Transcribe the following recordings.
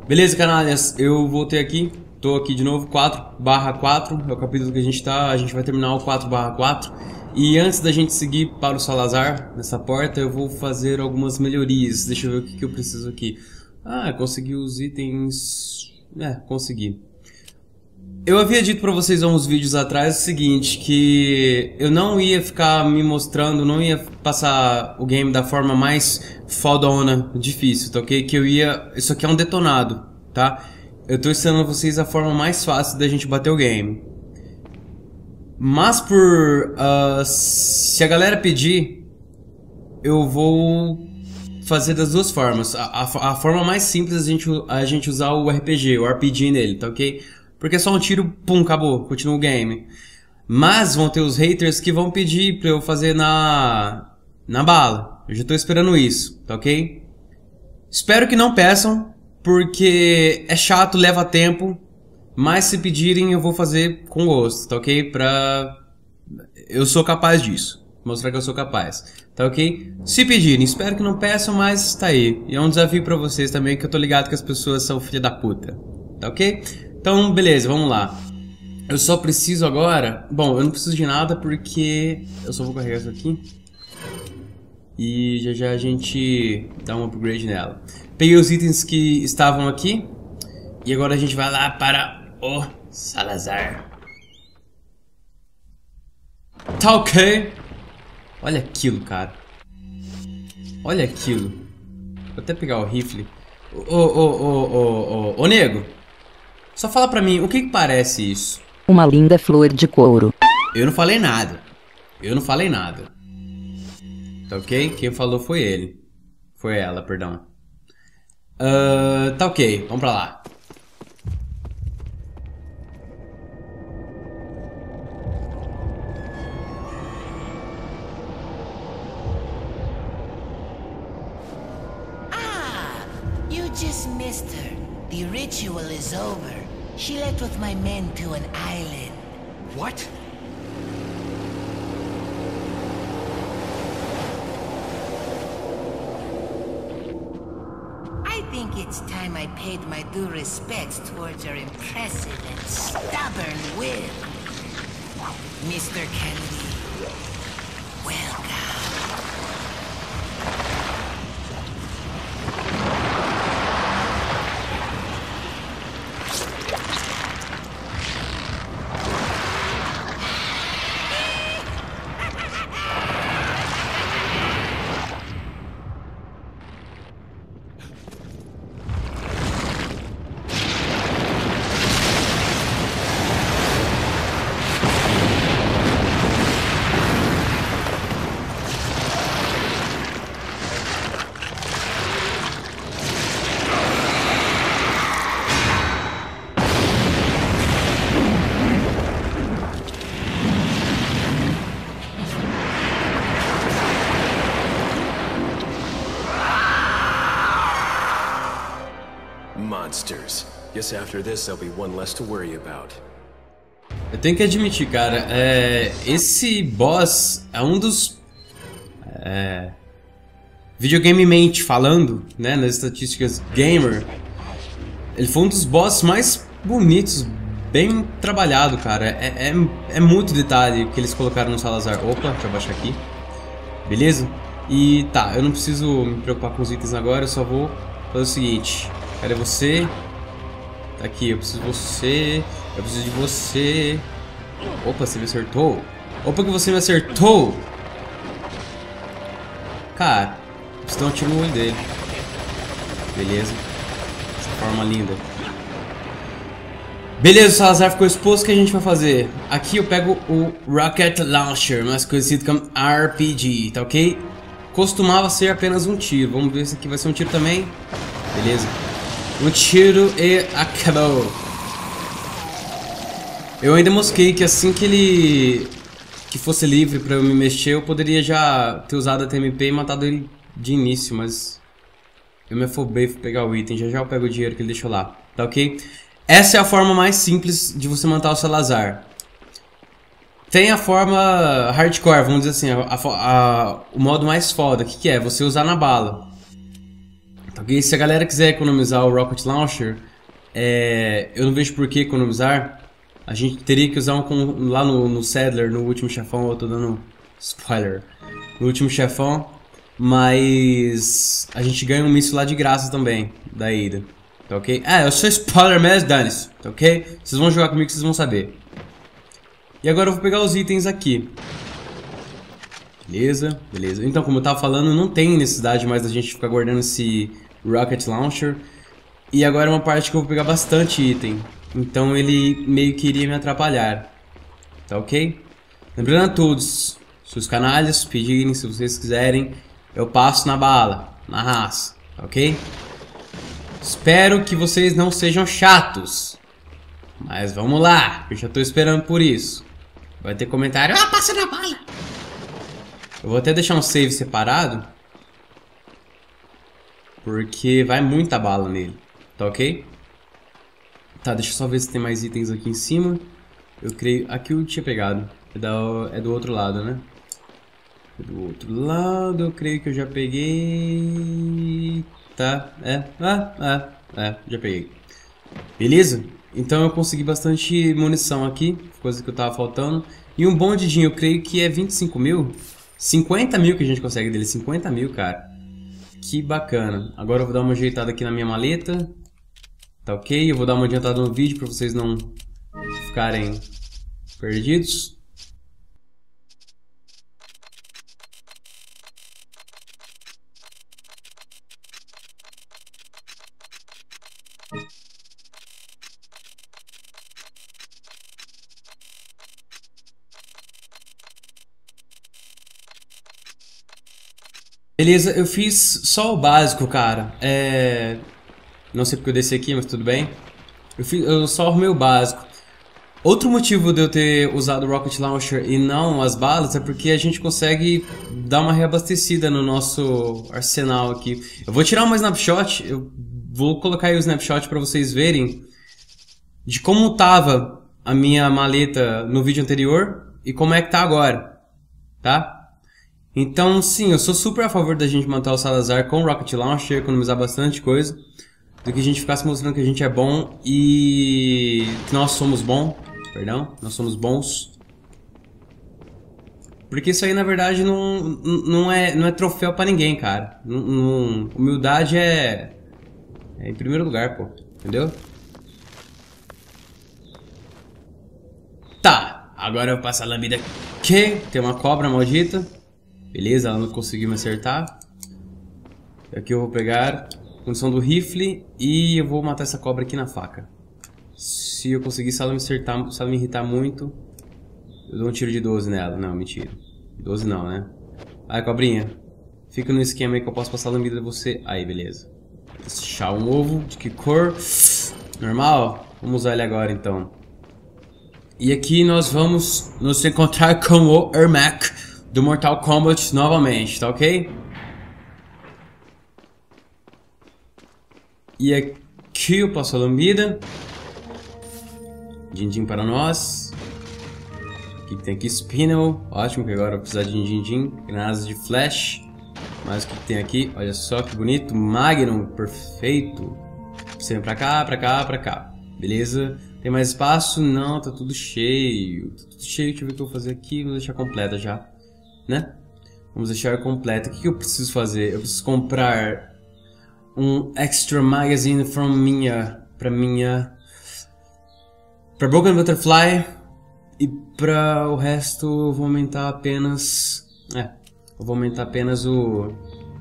Beleza, canalhas, eu voltei aqui, tô aqui de novo, 4/4, é o capítulo que a gente tá, a gente vai terminar o 4/4. E antes da gente seguir para o Salazar, nessa porta, eu vou fazer algumas melhorias. Deixa eu ver o que eu preciso aqui. Ah, consegui os itens... consegui. Eu havia dito pra vocês há uns vídeos atrás o seguinte, que eu não ia ficar me mostrando, não ia passar o game da forma mais fodona, difícil, tá ok? Que eu ia... Isso aqui é um detonado, tá? Eu tô ensinando a vocês a forma mais fácil da gente bater o game. Mas se a galera pedir, eu vou fazer das duas formas. A forma mais simples é a gente usar o RPG nele, tá ok? Porque é só um tiro, pum, acabou, continua o game. Mas vão ter os haters que vão pedir pra eu fazer na bala. Eu já tô esperando isso, tá ok? Espero que não peçam, porque é chato, leva tempo. Mas se pedirem eu vou fazer com gosto, tá ok? Eu sou capaz disso. Mostrar que eu sou capaz, tá ok? Se pedirem, espero que não peçam, mas tá aí. E é um desafio pra vocês também, que eu tô ligado que as pessoas são filha da puta, tá ok? Então, beleza, vamos lá. Eu só preciso agora... Bom, eu não preciso de nada porque... Eu só vou carregar isso aqui. E já já a gente dá um upgrade nela. Peguei os itens que estavam aqui. E agora a gente vai lá para o Salazar. Tá ok. Olha aquilo, cara. Olha aquilo. Vou até pegar o rifle. Ô, nego. Só fala pra mim, o que parece isso? Uma linda flor de couro. Eu não falei nada. Eu não falei nada. Tá ok? Quem falou foi ele. Foi ela, perdão. Tá ok, vamos pra lá. You just missed her. The ritual is over. She left with my men to an island. What? I think it's time I paid my due respects towards your impressive and stubborn will. Mr. Kennedy, welcome. Monsters. Guess after this there'll be one less to worry about. Eu tenho que admitir, cara, esse boss é um dos... videogamemente falando, né, nas estatísticas gamer, ele foi um dos bosses mais bonitos, bem trabalhado, cara. É muito detalhe que eles colocaram no Salazar. Opa, deixa eu abaixar aqui. Beleza? E tá, eu não preciso me preocupar com os itens agora, eu só vou fazer o seguinte. Cadê você? Tá aqui, eu preciso de você. Eu preciso de você. Opa, você me acertou. Opa, que você me acertou. Cara, eu preciso dar um tiro no olho dele. Beleza. Essa forma linda. Beleza, o Salazar ficou exposto. O que a gente vai fazer? Aqui eu pego o Rocket Launcher, mais conhecido como RPG, tá ok? Costumava ser apenas um tiro. Vamos ver se aqui vai ser um tiro também. Beleza. Um tiro e acabou. Eu ainda mosquei que assim que ele fosse livre pra eu me mexer, eu poderia já ter usado a TMP e matado ele de início, mas eu me afobei pra pegar o item. Já já eu pego o dinheiro que ele deixou lá, tá ok? Essa é a forma mais simples de você matar o Salazar. Tem a forma hardcore, vamos dizer assim, o modo mais foda. O que é? Você usar na bala. Ok? Se a galera quiser economizar o Rocket Launcher, eu não vejo por que economizar. A gente teria que usar lá no Saddler, no último chefão. Eu tô dando spoiler. No último chefão. Mas a gente ganha um míssil lá de graça também, da Ada. Tá ok? Eu sou spoiler mesmo, dane-se. Tá ok? Vocês vão jogar comigo que vocês vão saber. E agora eu vou pegar os itens aqui. Beleza, beleza. Então, como eu tava falando, não tem necessidade mais da gente ficar guardando esse Rocket Launcher. E agora é uma parte que eu vou pegar bastante item. Então ele meio que iria me atrapalhar. Tá ok? Lembrando a todos, se os canalhas pedirem, se vocês quiserem, eu passo na bala, na raça. Tá ok? Espero que vocês não sejam chatos. Mas vamos lá, eu já tô esperando por isso. Vai ter comentário, passa na bala. Eu vou até deixar um save separado. Porque vai muita bala nele. Tá ok? Tá, deixa eu só ver se tem mais itens aqui em cima. Eu creio... Aqui eu tinha pegado. É do outro lado, né? É do outro lado, eu creio que eu já peguei... Tá, já peguei. Beleza? Então eu consegui bastante munição aqui. Coisa que eu tava faltando. E um bondidinho, eu creio que é 25 mil. 50 mil que a gente consegue dele. 50 mil, cara. Que bacana. Agora eu vou dar uma ajeitada aqui na minha maleta. Tá ok? Eu vou dar uma adiantada no vídeo pra vocês não ficarem perdidos. Beleza, eu fiz só o básico, cara. Não sei porque eu desci aqui, mas tudo bem. Eu só arrumei o básico. Outro motivo de eu ter usado o Rocket Launcher e não as balas é porque a gente consegue dar uma reabastecida no nosso arsenal aqui. Eu vou tirar uma snapshot, eu vou colocar aí o snapshot pra vocês verem de como tava a minha maleta no vídeo anterior e como é que tá agora, tá? Então, sim, eu sou super a favor da gente matar o Salazar com o Rocket Launcher, economizar bastante coisa, do que a gente ficasse mostrando que a gente é bom e que nós somos bons, nós somos bons. Porque isso aí, na verdade, não é troféu pra ninguém, cara. Humildade é em primeiro lugar, pô, entendeu? Tá, agora eu passo a lambida aqui, tem uma cobra maldita. Beleza, ela não conseguiu me acertar. Aqui eu vou pegar a condição do rifle e eu vou matar essa cobra aqui na faca. Se eu conseguir, se ela me acertar, se ela me irritar muito, eu dou um tiro de 12 nela. Não, mentira. 12 não, né? Vai, cobrinha. Fica no esquema aí que eu posso passar a lambida de você. Aí, beleza. Deixar um ovo. De que cor? Normal? Vamos usar ele agora, então. E aqui nós vamos nos encontrar com o Ermac do Mortal Kombat novamente, tá ok? E aqui eu passo a lambida. Din-din para nós. Aqui tem aqui Spinel. Ótimo, que agora eu vou precisar de din-din. Granadas de flash. Mas o que tem aqui? Olha só que bonito. Magnum, perfeito. Sempre pra cá, pra cá, pra cá. Beleza? Tem mais espaço? Não, tá tudo cheio. Tá tudo cheio, deixa eu ver o que eu vou fazer aqui. Vou deixar completa já. Né? Vamos deixar completa. O que eu preciso fazer? Eu preciso comprar um extra magazine pra Broken Butterfly. E pra o resto eu vou aumentar apenas... eu vou aumentar apenas o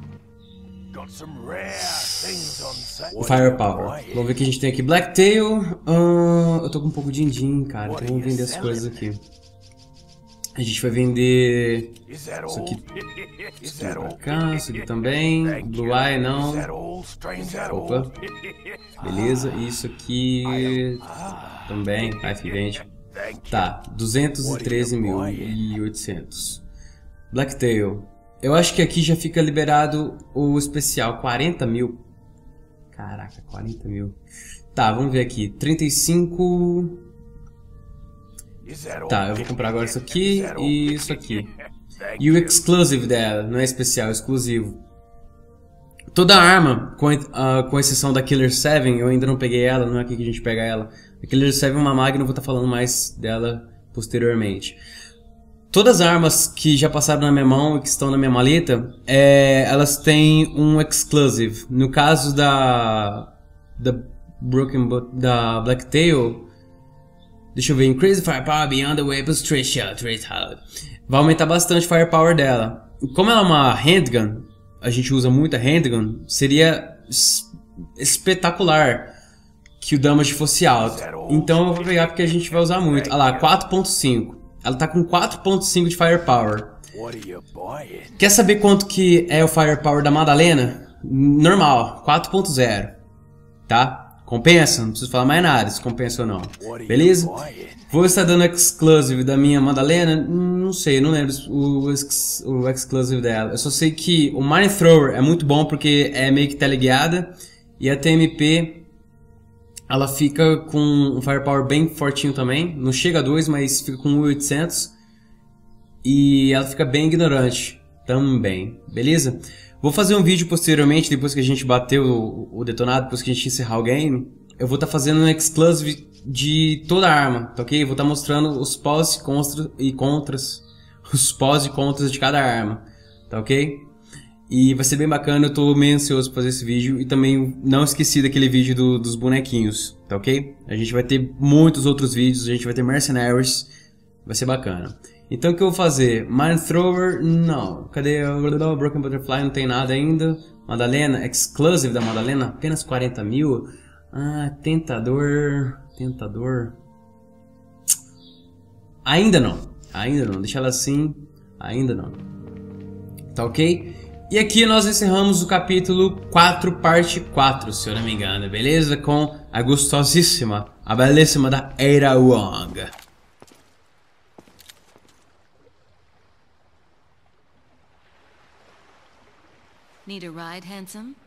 Firepower. Vamos ver o que a gente tem aqui. Blacktail. Eu tô com um pouco de din-din, cara. Então vamos vender as coisas aqui. A gente vai vender isso aqui pra cá, isso aqui também. Blue Eye não. Opa. Beleza, isso aqui também. Life vende. Tá, 213.800. Blacktail. Eu acho que aqui já fica liberado o especial. 40 mil. Caraca, 40 mil. Tá, vamos ver aqui. 35... Tá, eu vou comprar agora isso aqui e isso aqui. E o exclusive dela, não é especial, é exclusivo. Toda arma, com exceção da Killer 7, eu ainda não peguei ela, não é aqui que a gente pega ela. A Killer 7 é uma Magna, eu vou estar falando mais dela posteriormente. Todas as armas que já passaram na minha mão e que estão na minha maleta, elas têm um exclusive. No caso da Blacktail, deixa eu ver, Increase Firepower Beyond the Weapon's Threshold. Vai aumentar bastante a Firepower dela. Como ela é uma handgun, a gente usa muito a handgun, seria espetacular que o damage fosse alto. Então eu vou pegar porque a gente vai usar muito. Olha lá, 4.5. Ela tá com 4.5 de Firepower. Quer saber quanto que é o Firepower da Madalena? Normal, 4.0. Tá? Compensa? Não preciso falar mais nada se compensa ou não. Beleza? Vou estar dando exclusive da minha Madalena? Não sei, não lembro o exclusive dela. Eu só sei que o Mine Thrower é muito bom porque é meio que teleguiada. E a TMP, ela fica com um Firepower bem fortinho também. Não chega a 2, mas fica com 1.800. E ela fica bem ignorante também. Beleza? Vou fazer um vídeo posteriormente, depois que a gente bateu o detonado, depois que a gente encerrar o game. Eu vou estar fazendo um exclusive de toda a arma, tá ok? Vou estar mostrando os pós e contras. Os pós e contras de cada arma, tá ok? E vai ser bem bacana, eu tô meio ansioso pra fazer esse vídeo. E também não esqueci daquele vídeo dos bonequinhos, tá ok? A gente vai ter muitos outros vídeos, a gente vai ter Mercenaries. Vai ser bacana. Então o que eu vou fazer? Mine Thrower, não. Cadê o Broken Butterfly? Não tem nada ainda. Madalena, exclusive da Madalena, apenas 40 mil. Ah, tentador. Ainda não, deixa ela assim, ainda não. Tá ok? E aqui nós encerramos o capítulo 4, parte 4, se eu não me engano, beleza? Com a gostosíssima, a belíssima da Ada Wong. Need a ride, handsome?